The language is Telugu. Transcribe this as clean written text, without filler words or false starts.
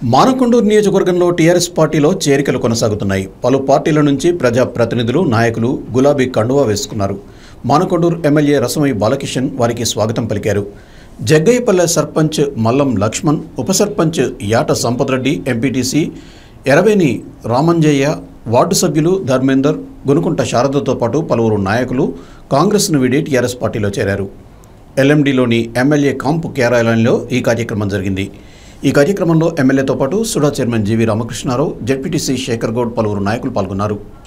మానకొండూరు నియోజకవర్గంలో టీఆర్ఎస్ పార్టీలో చేరికలు కొనసాగుతున్నాయి. పలు పార్టీల నుంచి ప్రజా ప్రతినిధులు, నాయకులు గులాబీ కండువా వేసుకున్నారు. మానకొండూరు ఎమ్మెల్యే రసమై బాలకిషన్ వారికి స్వాగతం పలికారు. జగ్గయ్యపల్లె సర్పంచ్ మల్లం లక్ష్మణ్, ఉప సర్పంచ్ యాట సంపద్రెడ్డి, ఎంపీటీసీ ఎరవేని రామంజయ్య, వార్డు సభ్యులు ధర్మేందర్, గునుకుంట శారదతో పాటు పలువురు నాయకులు కాంగ్రెస్ను వీడి టీఆర్ఎస్ పార్టీలో చేరారు. ఎల్ఎండిలోని ఎమ్మెల్యే కాంపు కార్యాలయంలో ఈ కార్యక్రమం జరిగింది. ఈ కార్యక్రమంలో ఎమ్మెల్యేతో పాటు SUDA chairman GV Ramakrishnarao, ZPTC Shekar Goud, పలువురు నాయకులు పాల్గొన్నారు.